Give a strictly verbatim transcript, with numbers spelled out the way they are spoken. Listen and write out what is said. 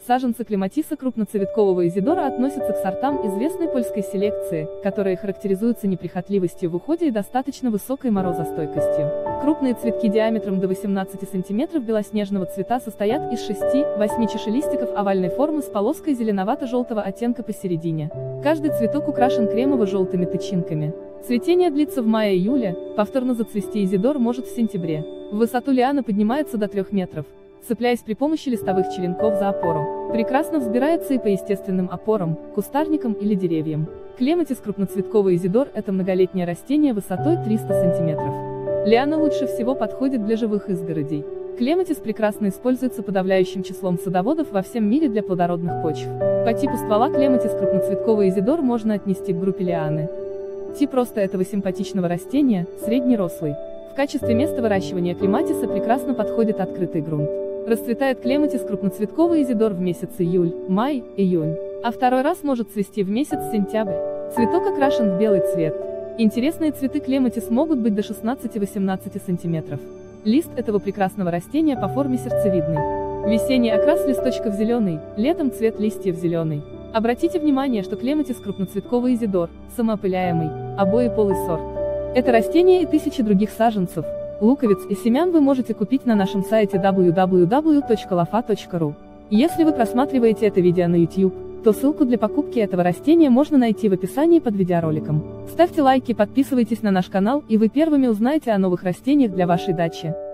Саженцы клематиса крупноцветкового изидора относятся к сортам известной польской селекции, которые характеризуются неприхотливостью в уходе и достаточно высокой морозостойкостью. Крупные цветки диаметром до восемнадцати сантиметров белоснежного цвета состоят из шести-восьми чашелистиков овальной формы с полоской зеленовато-желтого оттенка посередине. Каждый цветок украшен кремово-желтыми тычинками. Цветение длится в мае-июле, повторно зацвести изидор может в сентябре. В высоту лиана поднимается до трёх метров, цепляясь при помощи листовых черенков за опору. Прекрасно взбирается и по естественным опорам, кустарникам или деревьям. Клематис крупноцветковый изидор – это многолетнее растение высотой триста сантиметров. Лиана лучше всего подходит для живых изгородей. Клематис прекрасно используется подавляющим числом садоводов во всем мире для плодородных почв. По типу ствола клематис крупноцветковый изидор можно отнести к группе лианы. Тип роста этого симпатичного растения – среднерослый. В качестве места выращивания клематиса прекрасно подходит открытый грунт. Расцветает клематис крупноцветковый изидор в месяц июль, май, июнь, а второй раз может цвести в месяц сентябрь. Цветок окрашен в белый цвет. Интересные цветы клематис могут быть до шестнадцати-восемнадцати сантиметров. Лист этого прекрасного растения по форме сердцевидный. Весенний окрас листочков зеленый, летом цвет листьев зеленый. Обратите внимание, что клематис крупноцветковый изидор – самоопыляемый, обоеполый сорт. Это растение и тысячи других саженцев, луковиц и семян вы можете купить на нашем сайте дабл ю дабл ю дабл ю точка лофа точка ру. Если вы просматриваете это видео на YouTube, то ссылку для покупки этого растения можно найти в описании под видеороликом. Ставьте лайки, подписывайтесь на наш канал, и вы первыми узнаете о новых растениях для вашей дачи.